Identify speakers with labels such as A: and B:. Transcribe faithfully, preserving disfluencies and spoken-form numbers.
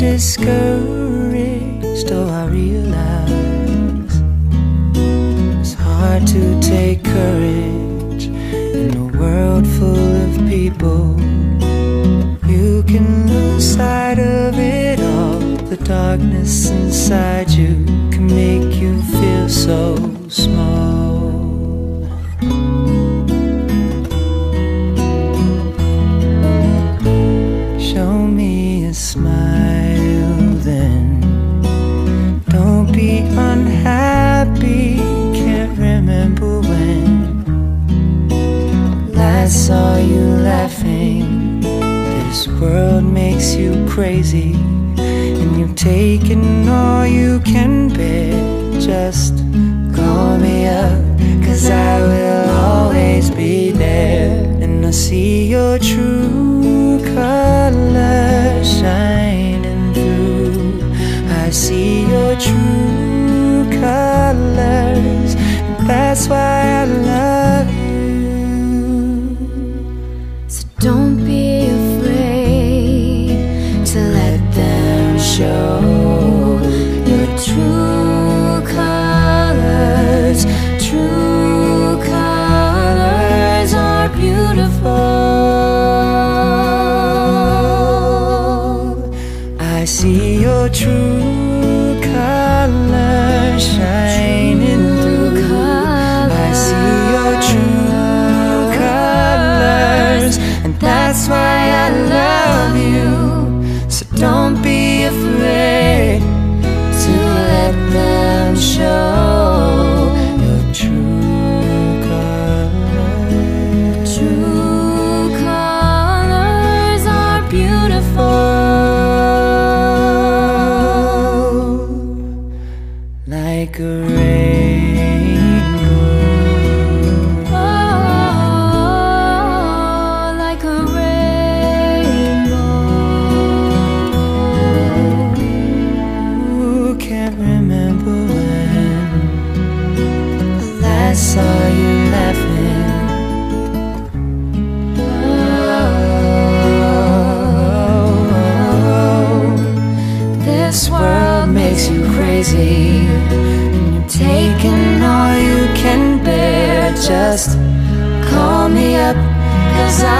A: discouraged. Oh, I realize it's hard to take courage in a world full of people. You can lose sight of it all. The darkness inside you can make you feel so small. Show me a smile then. Don't be unhappy. Can't remember when last saw you laughing. This world makes you crazy, and you've taken all you can bear. Just call me up, 'cause I will always be there. And I see your true colors shining through. I see your true colors, and that's why I love you.
B: So don't be afraid to let them show your true colors. True colors are beautiful.
A: I see your true colors shining through. I see your true colors, and that's why I love you. So don't be afraid to let them show your true colors.
B: True colors are beautiful.
A: Like a rainbow.
B: Oh, like a rainbow.
A: Ooh, can't remember when last saw you laughing. Oh, this world makes you crazy, and you're taking all you can bear. Just call me up, 'cause I